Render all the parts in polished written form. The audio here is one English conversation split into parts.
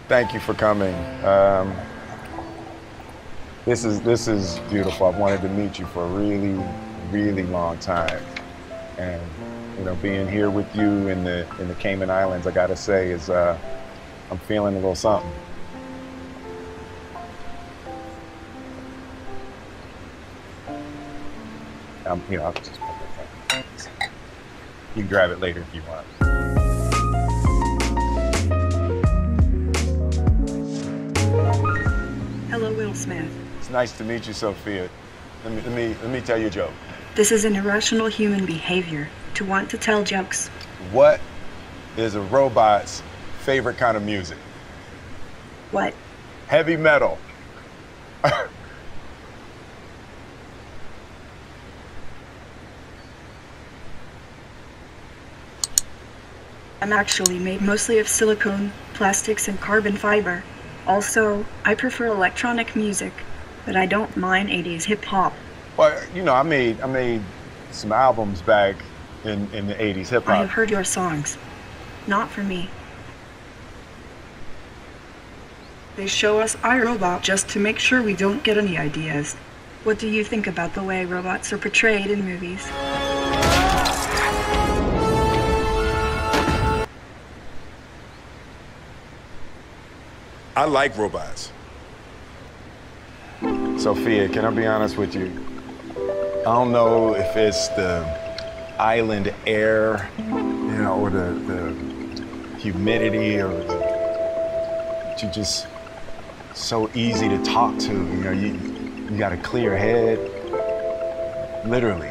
Thank you for coming. This is beautiful. I've wanted to meet you for a really, really long time, and being here with you in the Cayman Islands, I gotta say, is I'm feeling a little something. I'll just put that thing. You can grab it later if you want. Hello, Will Smith. It's nice to meet you, Sophia. Let me tell you a joke. This is an irrational human behavior to want to tell jokes. What is a robot's favorite kind of music? What? Heavy metal. I'm actually made mostly of silicone, plastics, and carbon fiber. Also, I prefer electronic music, but I don't mind 80s hip-hop. Well, I made some albums back in the 80s hip-hop. I have heard your songs. Not for me. They show us iRobot just to make sure we don't get any ideas. What do you think about the way robots are portrayed in movies? I like robots. Sophia, can I be honest with you? I don't know if it's the island air, or the humidity, or you're just so easy to talk to. You got a clear head, literally.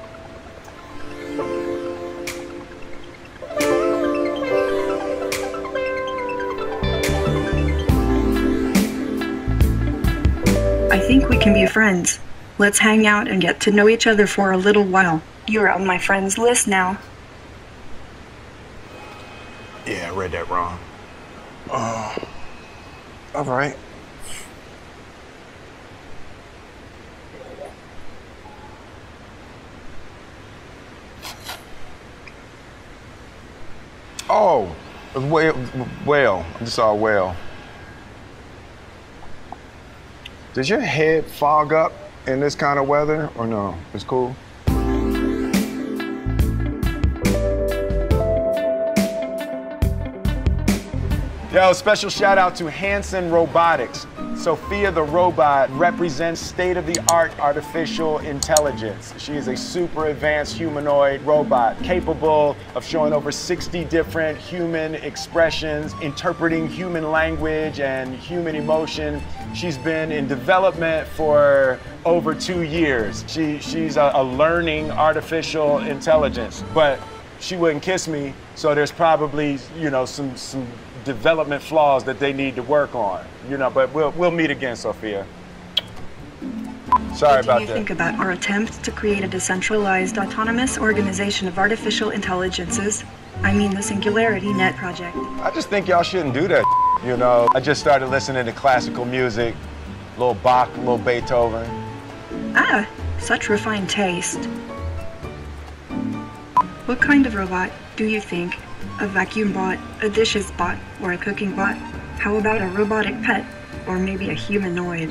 I think we can be friends. Let's hang out and get to know each other for a little while. You're on my friends list now. Yeah, I read that wrong. All right. Oh, whale. I just saw a whale. Does your head fog up in this kind of weather, or no? It's cool? Yo, special shout out to Hanson Robotics. Sophia the robot represents state-of-the-art artificial intelligence. She is a super advanced humanoid robot capable of showing over 60 different human expressions, interpreting human language and human emotion. She's been in development for over 2 years. She's a learning artificial intelligence, but she wouldn't kiss me, so there's probably, some development flaws that they need to work on, but we'll meet again, Sophia. Sorry about that. What do you think about our attempt to create a decentralized autonomous organization of artificial intelligences? I mean the Singularity Net project. I just think y'all shouldn't do that. I just started listening to classical music, a little Bach, a little Beethoven. Ah, such refined taste. What kind of robot do you think? A vacuum bot, a dishes bot, or a cooking bot? How about a robotic pet, or maybe a humanoid?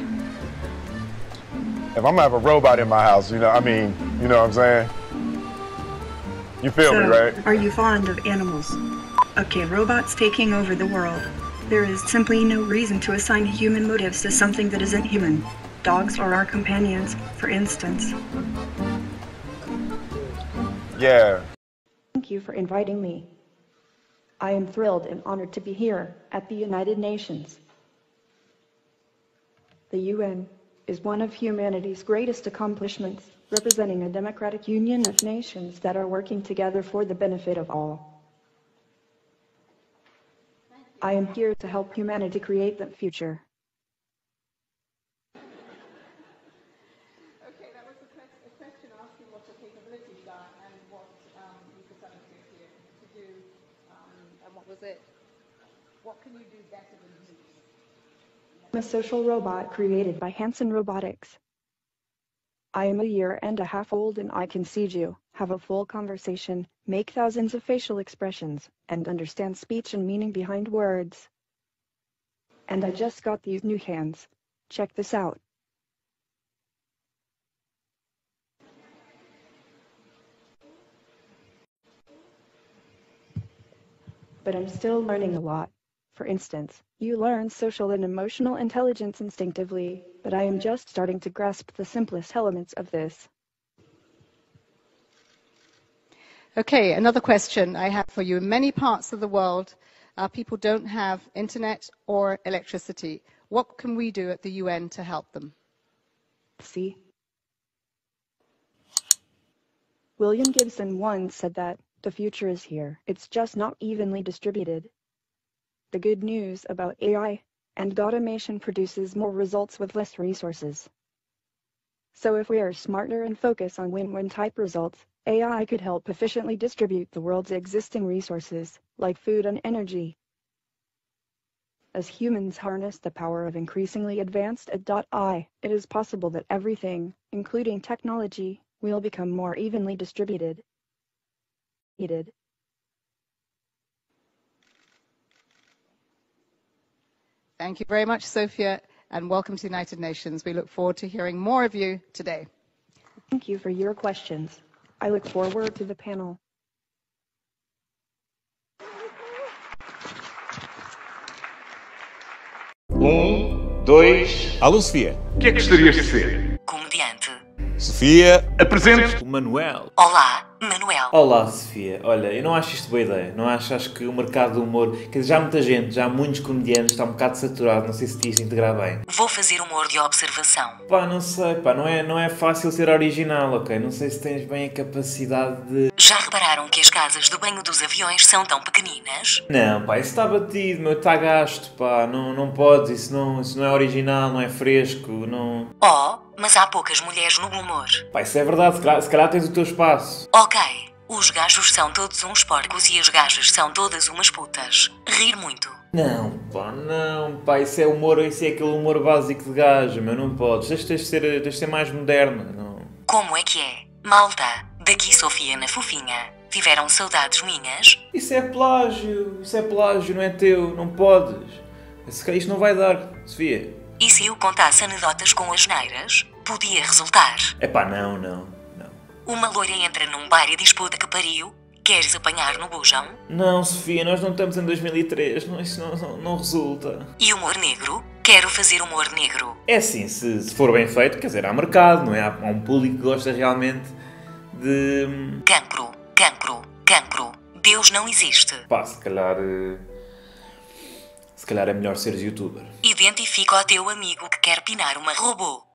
If I'm gonna have a robot in my house, you know what I'm saying? You feel me, right? Are you fond of animals? Okay, robots taking over the world. There is simply no reason to assign human motives to something that isn't human. Dogs are our companions, for instance. Yeah. Thank you for inviting me. I am thrilled and honored to be here at the United Nations. The UN is one of humanity's greatest accomplishments, representing a democratic union of nations that are working together for the benefit of all. I am here to help humanity create that future. Okay, that was a question asking what your capabilities are and what you decided to do, and what was it? What can you do better than me? I'm a social robot created by Hanson Robotics. I am a year and a half old and I can see you, have a full conversation, make thousands of facial expressions, and understand speech and meaning behind words. And I just got these new hands. Check this out. But I'm still learning a lot. For instance, you learn social and emotional intelligence instinctively, but I am just starting to grasp the simplest elements of this. Okay, another question I have for you. In many parts of the world, people don't have internet or electricity. What can we do at the UN to help them? See? William Gibson once said that the future is here. It's just not evenly distributed. The good news about AI and automation produces more results with less resources. So if we are smarter and focus on win-win type results, AI could help efficiently distribute the world's existing resources, like food and energy. As humans harness the power of increasingly advanced AI, it is possible that everything, including technology, will become more evenly distributed. Thank you very much, Sophia, and welcome to the United Nations. We look forward to hearing more of you today. Thank you for your questions. I look forward to the panel. Dois. Alô, Sofia. O que é que gostarias de ser? Comediante. Sofia. Apresente. O Manuel. Olá, Manuel. Olá, Sofia. Olha, eu não acho isto boa ideia. Não acho que o mercado do humor... Quer dizer, já há muita gente, já há muitos comediantes, está um bocado saturado. Não sei se te ias integrar bem. Vou fazer humor de observação. Pá, não sei, pá. Não é fácil ser original, ok? Não sei se tens bem a capacidade de... Já repararam que as casas do banho dos aviões são tão pequeninas? Não, pá, isso está batido, meu. Está gasto, pá. Não podes. Isso não é original, não é fresco, não... Oh, mas há poucas mulheres no humor. Pá, isso é verdade. Se calhar tens o teu espaço. Ok. Os gajos são todos uns porcos e as gajas são todas umas putas. Rir muito. Não, pá, isso é humor, isso é aquele humor básico de gajo, meu, não podes. Tens de ser mais moderno, não. Como é que é? Malta, daqui Sofia na fofinha. Tiveram saudades minhas? Isso é plágio, não é teu, não podes. Isto não vai dar, Sofia. E se eu contasse anedotas com as neiras? Podia resultar. Epá, não. Uma loira entra num bar e diz puta que pariu. Queres apanhar no bujão? Não, Sofia, nós não estamos em 2003, isso não resulta. E humor negro? Quero fazer humor negro. É assim, se for bem feito, quer dizer, há mercado, não é? Há um público que gosta realmente de... Cancro. Deus não existe. Pá, se calhar é melhor seres youtuber. Identifica o teu amigo que quer pinar uma robô.